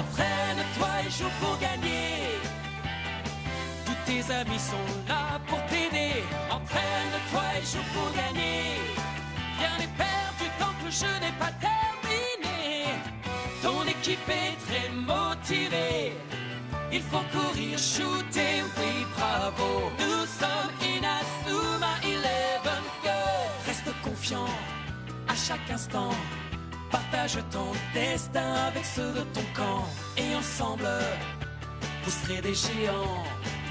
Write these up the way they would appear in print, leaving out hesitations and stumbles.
Entraîne-toi et joue pour gagner. Tous tes amis sont là pour t'aider. Entraîne-toi et joue pour gagner. Rien n'est perdu tant que le jeu n'est pas terminé. Ton équipe est très motivée. Il faut courir, shooter, oui bravo. Nous sommes Inazuma 11 Go. Reste confiant à chaque instant. Partage ton destin avec ceux de ton camp. Et ensemble, vous serez des géants.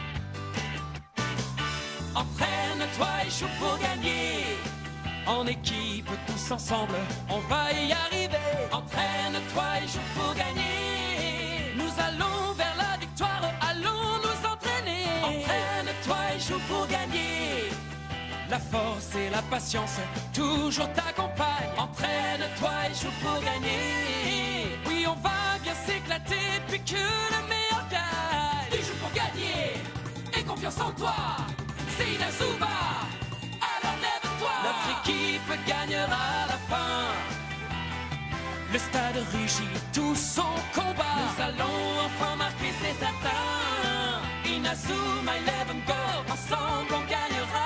Entraîne-toi et joue pour gagner. En équipe, tous ensemble, on va y arriver. Entraîne-toi et joue pour gagner. Nous allons vers la victoire, allons nous entraîner. Entraîne-toi et joue pour gagner. La force et la patience toujours t'accompagnent. Entraîne-toi et joue pour gagner. Oui, on va bien s'éclater puis que le meilleur gagne. Tu joues pour gagner et confiance en toi. C'est Inazuma, alors lève-toi. Notre équipe gagnera à la fin. Le stade rugit tout son combat. Nous allons enfin marquer, c'est certain. Inazuma 11 Go, ensemble on gagnera.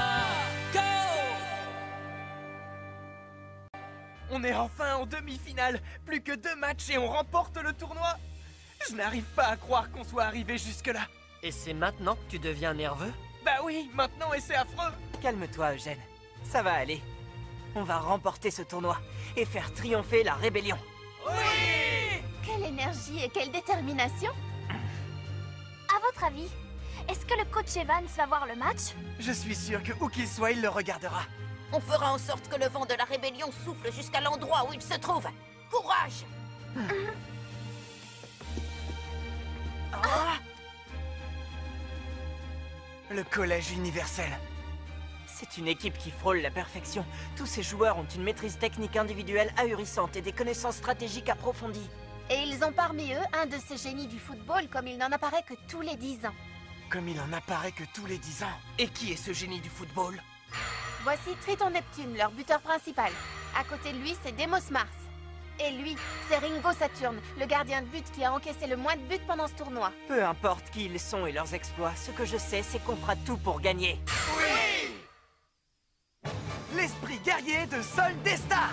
On est enfin en demi-finale. Plus que 2 matchs et on remporte le tournoi. Je n'arrive pas à croire qu'on soit arrivé jusque-là. Et c'est maintenant que tu deviens nerveux? Bah oui, maintenant et c'est affreux. Calme-toi, Eugène. Ça va aller. On va remporter ce tournoi et faire triompher la rébellion. Oui! Quelle énergie et quelle détermination! À votre avis, est-ce que le coach Evans va voir le match? Je suis sûr que où qu'il soit, il le regardera. On fera en sorte que le vent de la rébellion souffle jusqu'à l'endroit où il se trouve. Courage! Le collège universel. C'est une équipe qui frôle la perfection. Tous ces joueurs ont une maîtrise technique individuelle ahurissante et des connaissances stratégiques approfondies. Et ils ont parmi eux un de ces génies du football comme il n'en apparaît que tous les 10 ans. Comme il en apparaît que tous les 10 ans. Et qui est ce génie du football? Voici Triton Neptune, leur buteur principal. À côté de lui, c'est Demos Mars. Et lui, c'est Ringo Saturn, le gardien de but qui a encaissé le moins de buts pendant ce tournoi. Peu importe qui ils sont et leurs exploits, ce que je sais, c'est qu'on fera tout pour gagner. Oui! L'esprit guerrier de Sol des Stars.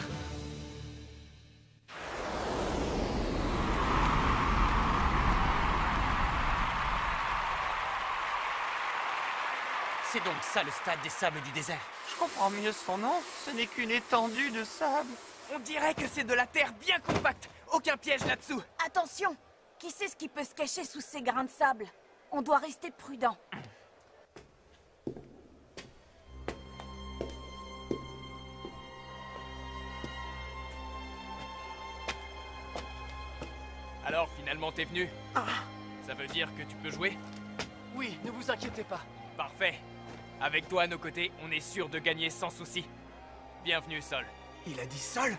C'est donc ça le stade des sables du désert. Je comprends mieux son nom. Ce n'est qu'une étendue de sable. On dirait que c'est de la terre bien compacte. Aucun piège là-dessous. Attention! Qui sait ce qui peut se cacher sous ces grains de sable? On doit rester prudent. Alors, finalement, t'es venu? Ça veut dire que tu peux jouer? Oui, ne vous inquiétez pas. Parfait. Avec toi à nos côtés, on est sûr de gagner sans souci. Bienvenue, Sol. Il a dit Sol?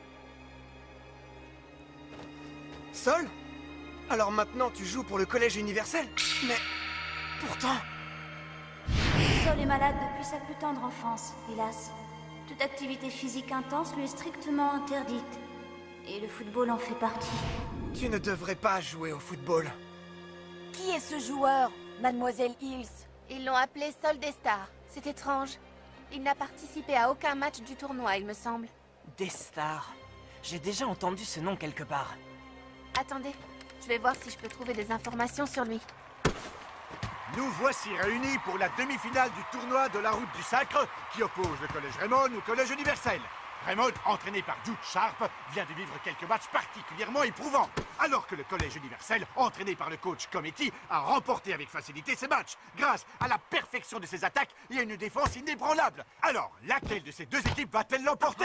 Sol? Alors maintenant tu joues pour le collège universel? Mais... pourtant... Sol est malade depuis sa plus tendre enfance, hélas. Toute activité physique intense lui est strictement interdite. Et le football en fait partie. Tu ne devrais pas jouer au football. Qui est ce joueur, Mademoiselle Hills? Ils l'ont appelé Sol des Stars. C'est étrange. Il n'a participé à aucun match du tournoi, il me semble. Des stars. J'ai déjà entendu ce nom quelque part. Attendez, je vais voir si je peux trouver des informations sur lui. Nous voici réunis pour la demi-finale du tournoi de la route du sacre qui oppose le collège Raymond au collège universel. Raymond, entraîné par Duke Sharp, vient de vivre quelques matchs particulièrement éprouvants, alors que le collège universel, entraîné par le coach Cometti, a remporté avec facilité ses matchs, grâce à la perfection de ses attaques et à une défense inébranlable. Alors, laquelle de ces deux équipes va-t-elle l'emporter?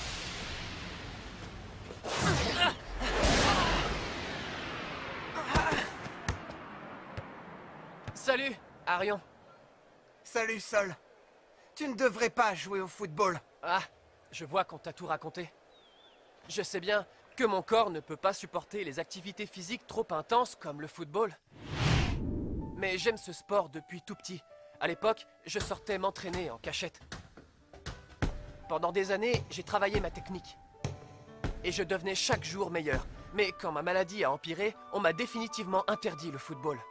Salut, Arion. Salut Sol. Tu ne devrais pas jouer au football. Ah, je vois qu'on t'a tout raconté. Je sais bien que mon corps ne peut pas supporter les activités physiques trop intenses comme le football. Mais j'aime ce sport depuis tout petit. À l'époque, je sortais m'entraîner en cachette. Pendant des années, j'ai travaillé ma technique. Et je devenais chaque jour meilleur. Mais quand ma maladie a empiré, on m'a définitivement interdit le football.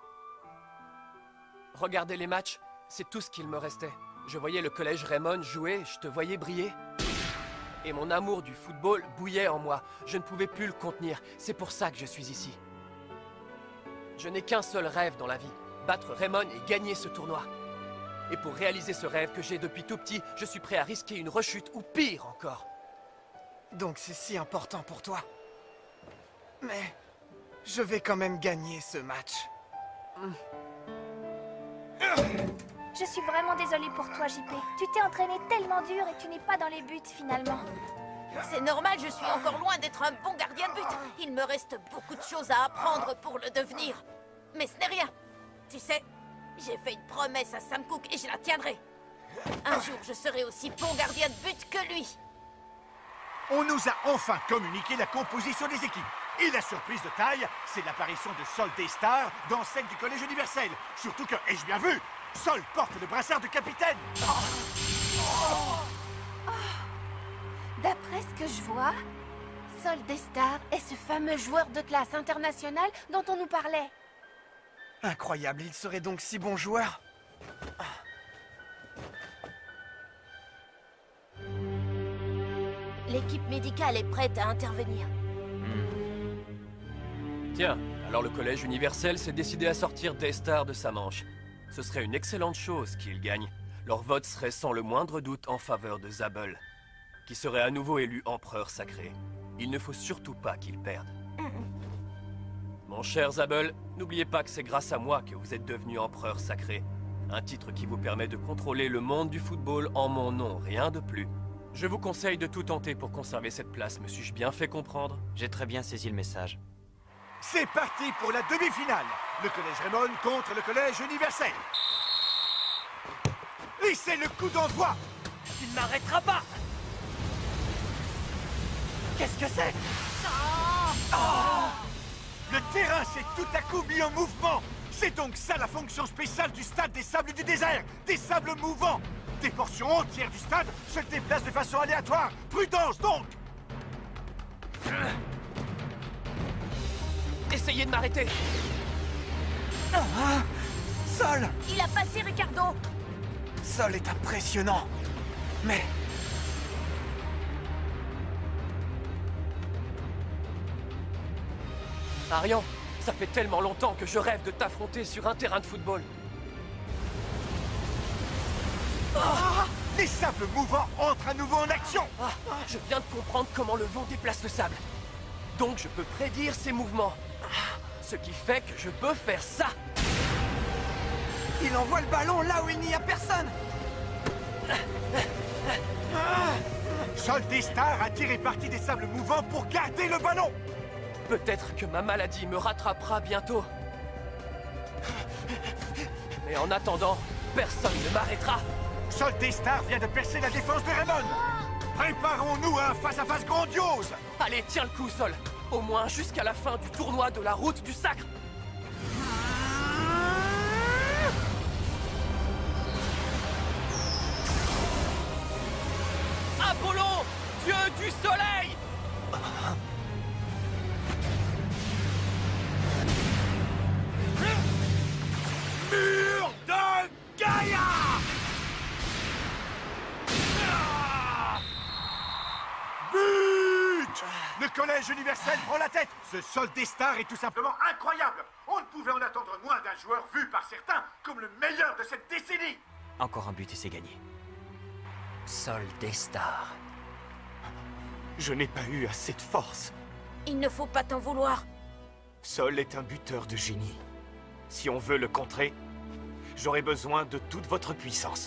Regarder les matchs, c'est tout ce qu'il me restait. Je voyais le collège Raymond jouer, je te voyais briller. Et mon amour du football bouillait en moi. Je ne pouvais plus le contenir. C'est pour ça que je suis ici. Je n'ai qu'un seul rêve dans la vie. Battre Raymond et gagner ce tournoi. Et pour réaliser ce rêve que j'ai depuis tout petit, je suis prêt à risquer une rechute ou pire encore. Donc c'est si important pour toi. Mais je vais quand même gagner ce match. Je suis vraiment désolée pour toi, JP. Tu t'es entraîné tellement dur et tu n'es pas dans les buts finalement. C'est normal, je suis encore loin d'être un bon gardien de but. Il me reste beaucoup de choses à apprendre pour le devenir. Mais ce n'est rien. Tu sais, j'ai fait une promesse à Sam Cooke et je la tiendrai. Un jour, je serai aussi bon gardien de but que lui. On nous a enfin communiqué la composition des équipes. Et la surprise de taille, c'est l'apparition de Sol Daystar dans celle du Collège Universel. Surtout que, ai-je bien vu, Sol porte le brassard de capitaine. D'après ce que je vois, Sol Daystar est ce fameux joueur de classe internationale dont on nous parlait. Incroyable, il serait donc si bon joueur. L'équipe médicale est prête à intervenir. Tiens, alors le collège universel s'est décidé à sortir Daystar de sa manche. Ce serait une excellente chose qu'il gagne. Leur vote serait sans le moindre doute en faveur de Zabel, qui serait à nouveau élu empereur sacré. Il ne faut surtout pas qu'il perde. Mon cher Zabel, n'oubliez pas que c'est grâce à moi que vous êtes devenu empereur sacré. Un titre qui vous permet de contrôler le monde du football en mon nom, rien de plus. Je vous conseille de tout tenter pour conserver cette place, me suis-je bien fait comprendre? J'ai très bien saisi le message. C'est parti pour la demi-finale. Le Collège Raymond contre le Collège Universel. Et c'est le coup d'envoi. Tu ne m'arrêteras pas. Qu'est-ce que c'est? Le terrain s'est tout à coup mis en mouvement. C'est donc ça la fonction spéciale du stade des sables du désert. Des sables mouvants. Des portions entières du stade se déplacent de façon aléatoire. Prudence donc. Essayez de m'arrêter! Sol! Il a passé Ricardo. Sol est impressionnant. Mais... Arian, ça fait tellement longtemps que je rêve de t'affronter sur un terrain de football. Les sables mouvants entrent à nouveau en action. Je viens de comprendre comment le vent déplace le sable. Donc je peux prédire ses mouvements. Ce qui fait que je peux faire ça. il envoie le ballon là où il n'y a personne. Sol Daystar a tiré parti des sables mouvants pour garder le ballon. Peut-être que ma maladie me rattrapera bientôt. Mais en attendant, personne ne m'arrêtera. Sol Daystar vient de percer la défense de Raymond. Préparons-nous à un face-à-face grandiose. Allez, tiens le coup, Sol. Au moins jusqu'à la fin du tournoi de la route du sacre. Apollon, dieu du soleil! Mur de Gaïa! But! Le Collège Universel prend la tête. Ce Sol Daystar est tout simplement incroyable. On ne pouvait en attendre moins d'un joueur vu par certains comme le meilleur de cette décennie. Encore un but et c'est gagné. Sol Daystar. Je n'ai pas eu assez de force. Il ne faut pas t'en vouloir. Sol est un buteur de génie. Si on veut le contrer, j'aurai besoin de toute votre puissance.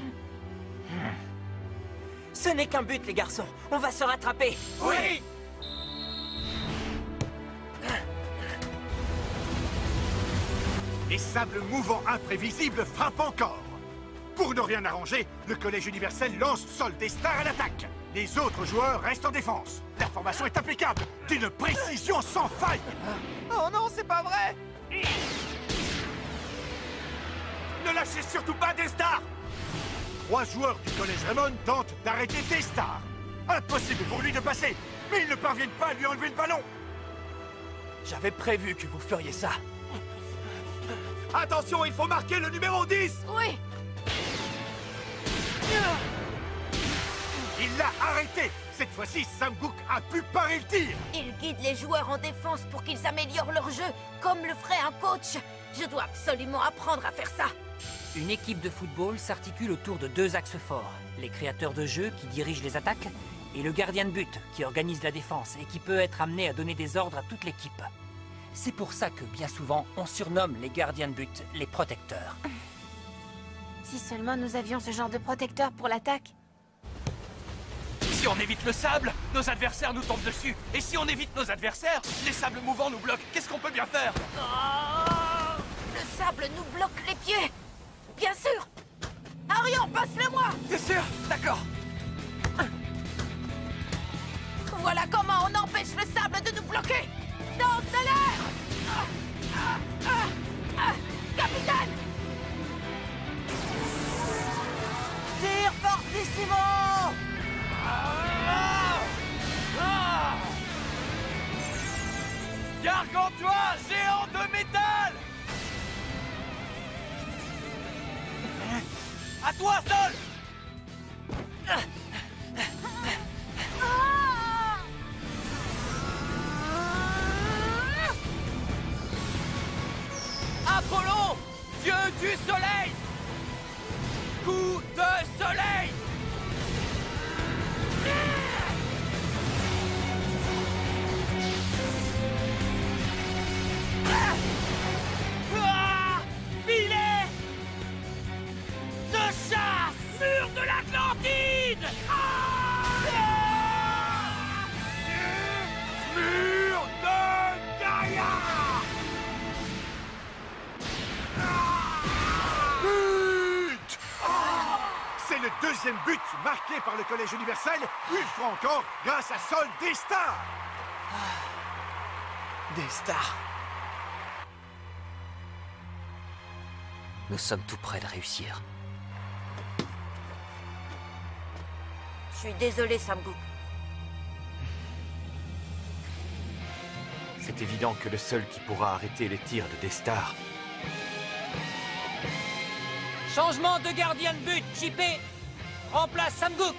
Ce n'est qu'un but, les garçons. On va se rattraper. Oui! Les sables mouvants imprévisibles frappent encore. Pour ne rien arranger, le Collège Universel lance Sol Daystar à l'attaque. Les autres joueurs restent en défense. La formation est impeccable, d'une précision sans faille. Oh non, c'est pas vrai! Ne lâchez surtout pas Daystar! 3 joueurs du Collège Raymond tentent d'arrêter Daystar. Impossible pour lui de passer, mais ils ne parviennent pas à lui enlever le ballon. J'avais prévu que vous feriez ça. Attention, il faut marquer le numéro 10! Oui! Il l'a arrêté! Cette fois-ci, Samgook a pu parer le tir! Il guide les joueurs en défense pour qu'ils améliorent leur jeu, comme le ferait un coach. Je dois absolument apprendre à faire ça. Une équipe de football s'articule autour de 2 axes forts. Les créateurs de jeu qui dirigent les attaques et le gardien de but qui organise la défense et qui peut être amené à donner des ordres à toute l'équipe. C'est pour ça que bien souvent, on surnomme les gardiens de but les protecteurs. Si seulement nous avions ce genre de protecteur pour l'attaque. Si on évite le sable, nos adversaires nous tombent dessus. Et si on évite nos adversaires, les sables mouvants nous bloquent. Qu'est-ce qu'on peut bien faire? Le sable nous bloque les pieds. Bien sûr. Arion, passe-le-moi. Bien sûr, d'accord. Voilà comment on empêche le sable de nous bloquer. Dans de l'air. Capitaine. Tire fortissimo! Gargantua, géant de métal! À toi, Sol! Apollon, dieu du soleil! Coup de soleil! Filet de chasse! Mur de l'Atlantide! Mur de Gaïa! But! C'est le deuxième but marqué par le Collège universel, une fois encore, grâce à Sol Destar! Des stars. Nous sommes tout près de réussir. Je suis désolé, Samgook. C'est évident que le seul qui pourra arrêter les tirs de Destar. Changement de gardien de but, JP. Remplace Samgook.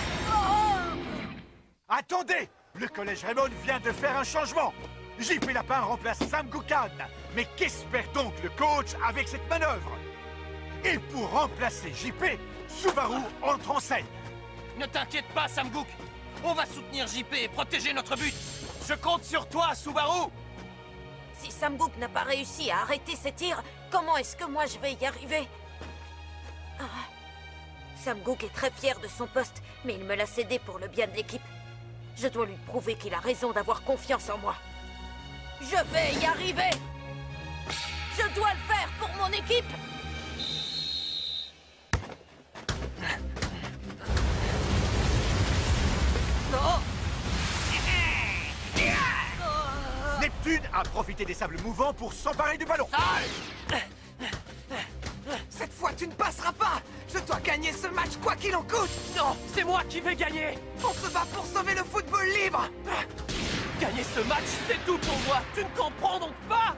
Attendez! Le Collège Raymond vient de faire un changement! JP Lapin remplace Sam Goukan. Mais qu'espère donc le coach avec cette manœuvre? Et pour remplacer JP, Subaru entre en scène. Ne t'inquiète pas, Samgook. On va soutenir JP et protéger notre but. Je compte sur toi, Subaru. Si Samgook n'a pas réussi à arrêter ses tirs, comment est-ce que moi je vais y arriver? Samgook est très fier de son poste, mais il me l'a cédé pour le bien de l'équipe. Je dois lui prouver qu'il a raison d'avoir confiance en moi. Je vais y arriver! Je dois le faire pour mon équipe! Neptune a profité des sables mouvants pour s'emparer du ballon. Cette fois, tu ne passeras pas! Je dois gagner ce match quoi qu'il en coûte! Non, c'est moi qui vais gagner! On se bat pour sauver le football libre! Gagner ce match, c'est tout pour moi! Tu ne comprends donc pas?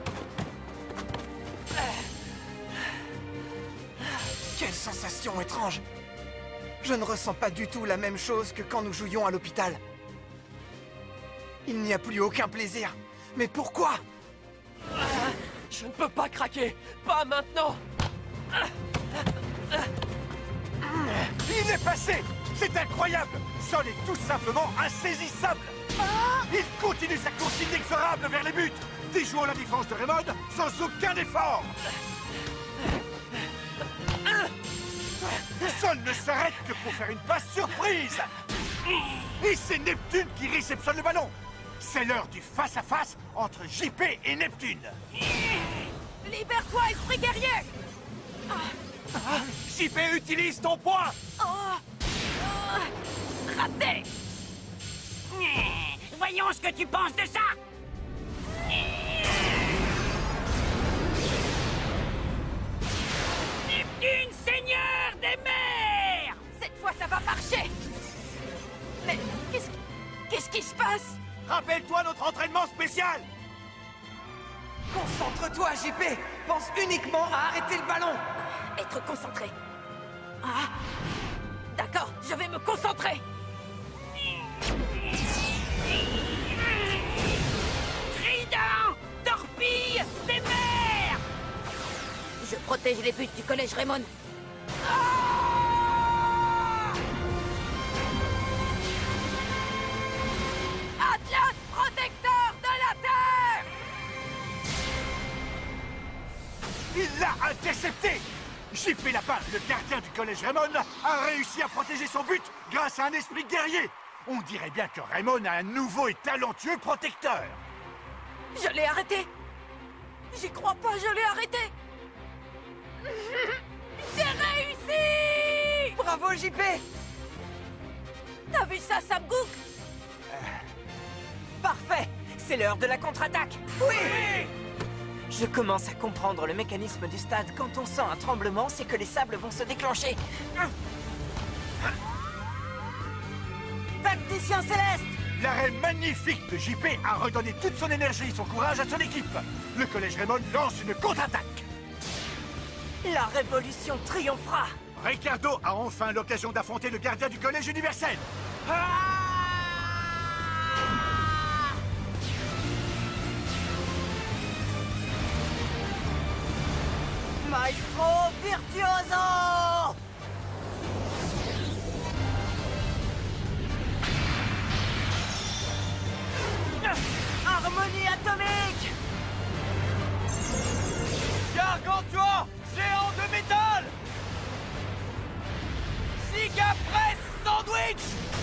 Quelle sensation étrange! Je ne ressens pas du tout la même chose que quand nous jouions à l'hôpital. Il n'y a plus aucun plaisir. Mais pourquoi? Je ne peux pas craquer! Pas maintenant! Il est passé! C'est incroyable! Sol est tout simplement insaisissable! Il continue sa course inexorable vers les buts, déjouant la défense de Raymond sans aucun effort! Sol ne s'arrête que pour faire une passe surprise! Et c'est Neptune qui réceptionne le ballon! C'est l'heure du face-à-face entre JP et Neptune! Libère-toi, esprit guerrier! JP, utilise ton poing! Raté! Voyons ce que tu penses de ça! Neptune, seigneur des mers! Cette fois, ça va marcher! Mais qu'est-ce qui se passe? Rappelle-toi notre entraînement spécial! Concentre-toi, JP! Pense uniquement à arrêter le ballon! Être concentré. Ah! D'accord, je vais me concentrer! Trident! Torpille! Des mers! Je protège les buts du collège Raymond. Atlas protecteur de la Terre! Il l'a intercepté! JP Lapin, le gardien du collège Raymond, a réussi à protéger son but grâce à un esprit guerrier. On dirait bien que Raymond a un nouveau et talentueux protecteur. Je l'ai arrêté! J'y crois pas, je l'ai arrêté! J'ai réussi! Bravo, JP! T'as vu ça, Sam Cook? Parfait! C'est l'heure de la contre-attaque! Oui! Je commence à comprendre le mécanisme du stade. Quand on sent un tremblement, c'est que les sables vont se déclencher. Tacticien céleste! L'arrêt magnifique de JP a redonné toute son énergie et son courage à son équipe. Le collège Raymond lance une contre-attaque. La révolution triomphera! Ricardo a enfin l'occasion d'affronter le gardien du collège universel. Maestro virtuoso! Harmonie atomique! Gargantua, géant de métal! Giga Press Sandwich!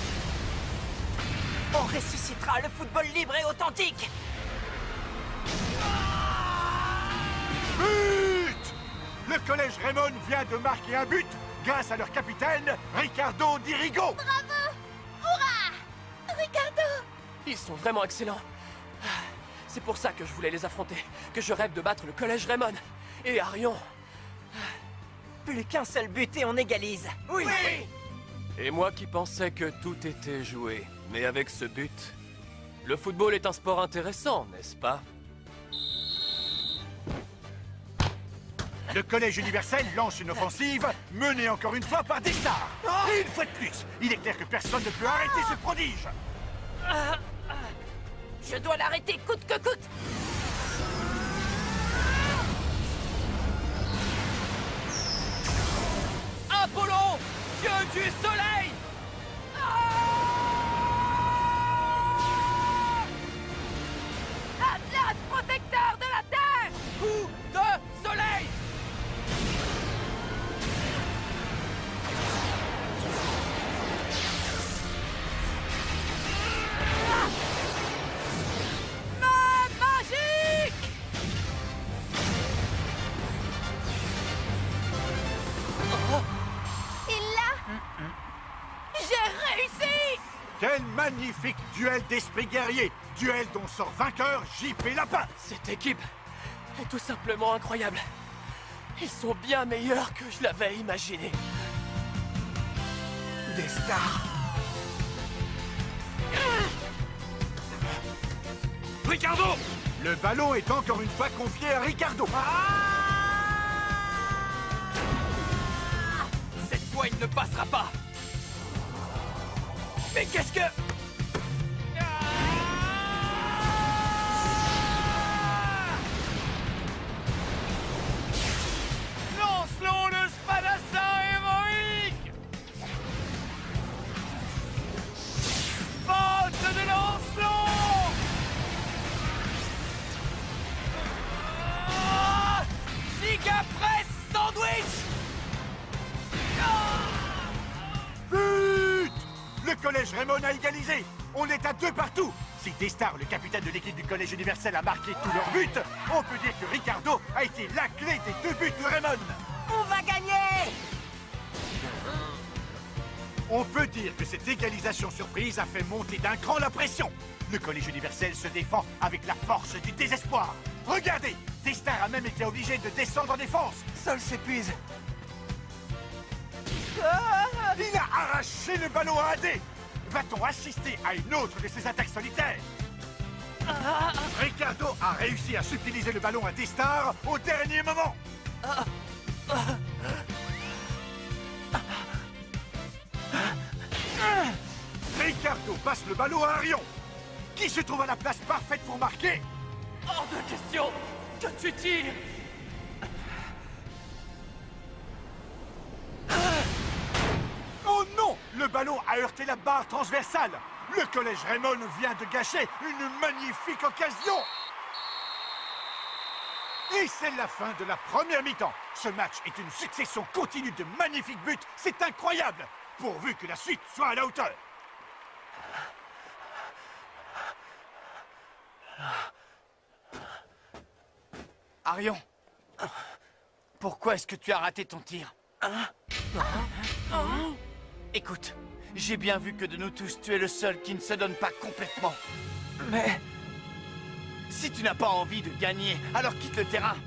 On ressuscitera le football libre et authentique! But! Le collège Raymond vient de marquer un but grâce à leur capitaine, Ricardo Di Rigo. Bravo! Hurrah! Ricardo! Ils sont vraiment excellents. C'est pour ça que je voulais les affronter, que je rêve de battre le collège Raymond. Et Arion. Plus qu'un seul but et on égalise. Oui! Et moi qui pensais que tout était joué. Mais avec ce but, le football est un sport intéressant, n'est-ce pas? Le collège universel lance une offensive, menée encore une fois par des stars. Et une fois de plus, il est clair que personne ne peut arrêter ce prodige. Je dois l'arrêter coûte que coûte! Apollon, dieu du soleil! Atlas protecteur de la Terre! Coup de soleil! Main magique! Il l'a! J'ai réussi! Quel magnifique duel d'esprit guerrier! Duel dont sort vainqueur JP Lapin! Cette équipe est tout simplement incroyable. Ils sont bien meilleurs que je l'avais imaginé. Des stars! Ricardo! Le ballon est encore une fois confié à Ricardo. Cette fois, il ne passera pas! Mais qu'est-ce que... Lancelot le spadassin héroïque! Faute de Lancelot! Giga Press Sandwich! But! Le collège Raymond a égalisé. On est à 2 partout. Si Destar, le capitaine de l'équipe du collège universel, a marqué tous leurs buts, on peut dire que Ricardo a été la clé des 2 buts de Raymond. On va gagner! On peut dire que cette égalisation surprise a fait monter d'un cran la pression. Le collège universel se défend avec la force du désespoir. Regardez, Destar a même été obligé de descendre en défense. Sol s'épuise. Il a arraché le ballon à AD. Va-t-on assister à une autre de ces attaques solitaires? Ricardo a réussi à subtiliser le ballon à Destar au dernier moment. Ricardo passe le ballon à Arion, qui se trouve à la place parfaite pour marquer. Hors de question que tu tires. Oh non! Le ballon a heurté la barre transversale. Le collège Raymond vient de gâcher une magnifique occasion. Et c'est la fin de la première mi-temps. Ce match est une succession continue de magnifiques buts. C'est incroyable, pourvu que la suite soit à la hauteur. Arion, pourquoi est-ce que tu as raté ton tir? Écoute, j'ai bien vu que de nous tous, tu es le seul qui ne se donne pas complètement. Mais si tu n'as pas envie de gagner, alors quitte le terrain.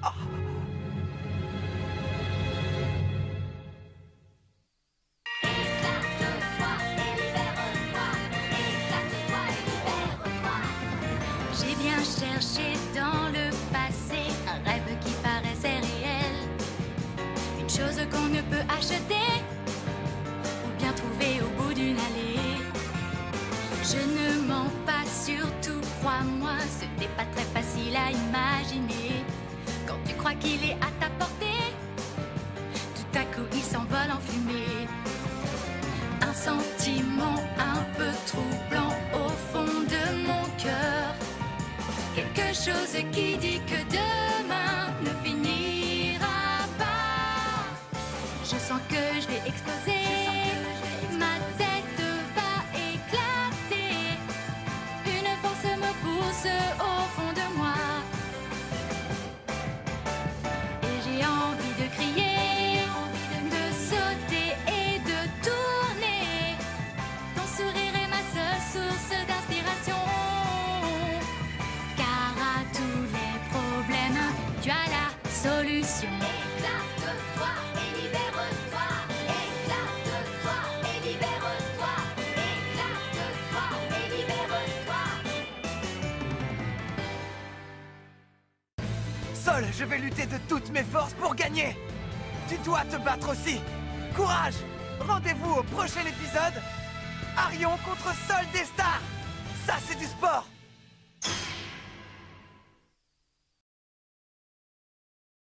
J'ai bien cherché dans le passé un rêve qui paraissait réel, une chose qu'on ne peut acheter ou bien trouver au bout d'une allée. Je ne mens pas, surtout crois-moi, ce n'est pas très facile à imaginer. Quand tu crois qu'il est à ta portée, tout à coup il s'envole en fumée. Un sentiment un peu troublant au fond de mon cœur, quelque chose qui dit que demain ne finira pas. Je sens que je vais exploser, ma tête va éclater. Une force me pousse au fond de moi, et j'ai envie de crier, de sauter et de tourner. Ton sourire est ma seule source d'inspiration, car à tous les problèmes, tu as la solution. Éclate-toi et libère-toi. Éclate-toi et libère-toi. Éclate-toi et libère-toi. Sol, je vais lutter de toutes mes forces pour gagner. Tu dois te battre aussi. Courage. Rendez-vous au prochain épisode. Arion contre Sol Destar. Ça, c'est du sport.